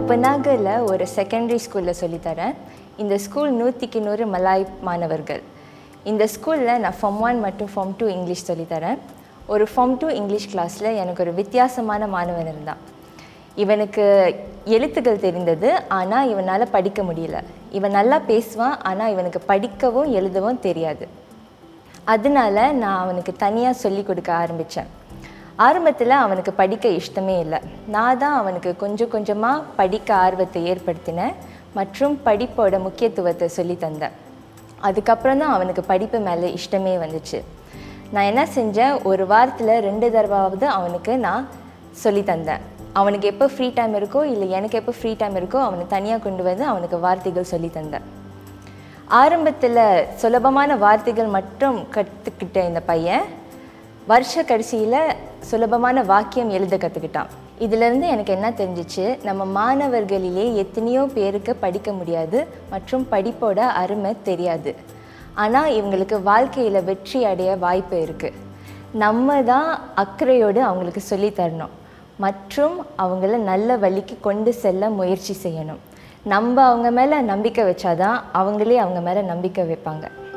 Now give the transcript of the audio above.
உபநாகல ஒரு செகண்டரி ஸ்கூலில் சொல்லித்தரேன். இந்த ஸ்கூல் 100க்கு 100 மலாய் மாணவர்கள். இந்த ஸ்கூலில் நான் ஃபார்ம் 1 மற்றும் ஃபார்ம் 2 இங்கிலீஷ் சொல்லித்தரேன். ஒரு ஃபார்ம் 2 இங்கிலீஷ் கிளாஸில் எனக்கு ஒரு வித்தியாசமான மாணவன் இருந்தான். இவனுக்கு எழுத்துக்கள் தெரிந்தது, ஆனால் இவனால் படிக்க முடியல. இவன் நல்லா பேசுவான், ஆனால் இவனுக்கு படிக்கவும் எழுதவும் தெரியாது. அதனால நான் அவனுக்கு தனியாக சொல்லிக் கொடுக்க ஆரம்பித்தேன். ஆரம்பத்தில் அவனுக்கு படிக்க இஷ்டமே இல்லை. நான் தான் அவனுக்கு கொஞ்சம் கொஞ்சமாக படிக்க ஆர்வத்தை ஏற்படுத்தினேன் மற்றும் படிப்போட முக்கியத்துவத்தை சொல்லி தந்தேன். அதுக்கப்புறம் தான் அவனுக்கு படிப்பு மேலே இஷ்டமே வந்துச்சு. நான் என்ன செஞ்சேன், ஒரு வாரத்தில் 2 தடவையாவது அவனுக்கு நான் சொல்லி தந்தேன். அவனுக்கு எப்போ ஃப்ரீ டைம் இருக்கோ இல்லை எனக்கு எப்போ ஃப்ரீ டைம் இருக்கோ அவனை தனியாக கொண்டு வந்து அவனுக்கு வார்த்தைகள் சொல்லி தந்தேன். ஆரம்பத்தில் சுலபமான வார்த்தைகள் மட்டும் கற்றுக்கிட்ட இந்த பையன் வருஷ கடைசியில் சுலபமான வாக்கியம் எழுத கற்றுக்கிட்டான். இதிலேருந்து எனக்கு என்ன தெரிஞ்சிச்சு, நம்ம மாணவர்களிலே எத்தனையோ பேருக்கு படிக்க முடியாது மற்றும் படிப்போட அருமை தெரியாது. ஆனால் இவங்களுக்கு வாழ்க்கையில் வெற்றி அடைய வாய்ப்பு இருக்குது. நம்ம தான் அக்கறையோடு அவங்களுக்கு சொல்லித்தரணும் மற்றும் அவங்கள நல்ல வழிக்கு கொண்டு செல்ல முயற்சி செய்யணும். நம்ம அவங்க மேலே நம்பிக்கை வச்சாதான் அவங்களே அவங்க மேலே நம்பிக்கை வைப்பாங்க.